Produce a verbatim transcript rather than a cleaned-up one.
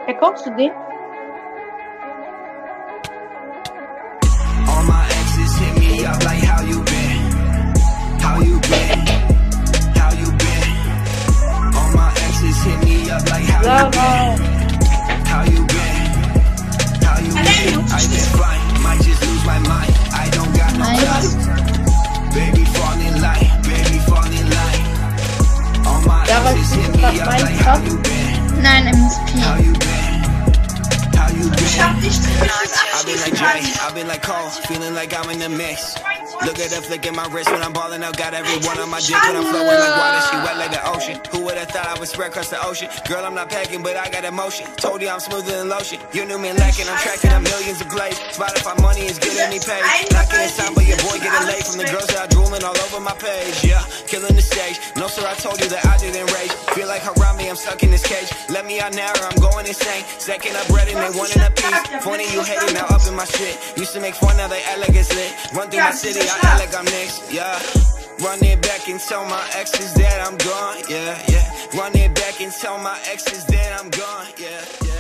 Hè, kommst du den? All my exes hit me up like, how you been? How you been? How you been? All my exes hit me up like, how you been? How you been? How you been? I've been fine, might just lose my mind. I don't got no time. Baby fall in line, baby fall in line. All my exes hit me up like, how you been? Nein, M S P. How you been? How you been? I've been like Dre, I've been like Cole, feeling like I'm in the mix. Look at the flick in my wrist when I'm balling out. Got everyone on my dick when I'm flowing like water. She wet like the ocean. Who would've thought I would spread across the ocean? Girl, I'm not packing, but I got emotion. Told you I'm smoother than lotion. You knew me lacking, I'm tracking up millions of plays. Spotify money is getting me paid. Not getting signed, but your boy getting laid from the girls that are drooling all over my page. Yeah, killing the stage. No sir, I told you that I didn't rage. Feel like around me, I'm stuck in this cage. Let me out now or I'm going insane. Second up bread and they one in a piece. Funny you hating, now up in my shit. Used to make fun, now they act like it's lit. Run through my city, I act like I'm next, yeah. Run it back and tell my exes that I'm gone, yeah, yeah. Run it back and tell my exes that I'm gone, yeah, yeah.